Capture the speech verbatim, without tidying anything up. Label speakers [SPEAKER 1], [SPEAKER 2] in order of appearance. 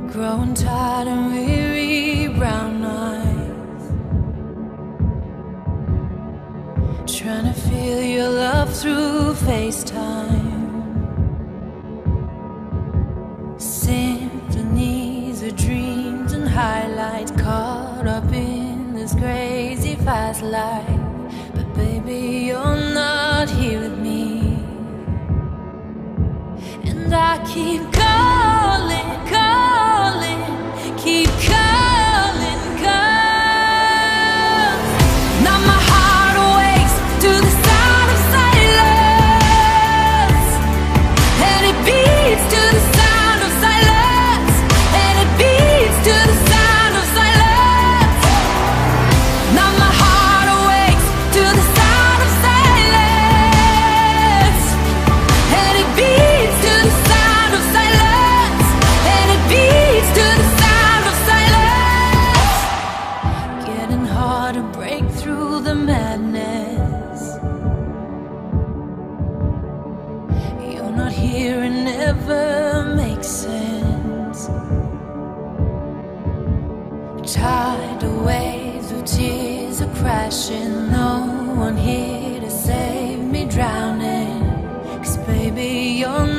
[SPEAKER 1] growing tired and weary brown eyes, trying to feel your love through FaceTime. Symphonies of dreams and highlights, caught up in this crazy fast life. But baby, you're not here with me, and I keep calling, calling, keep calling, 'cause now my heart awakes to the sound of silence, and it beats to the sound of silence, and it beats to the sound of silence. Now my heart awakes to the sound of silence, and it beats to the sound of silence, and it beats to the sound of silence. Getting hard to break through the madness. You're not here, it never makes sense. Tidal waves of tears are crashing, no one here to save me drowning. 'Cause baby, you're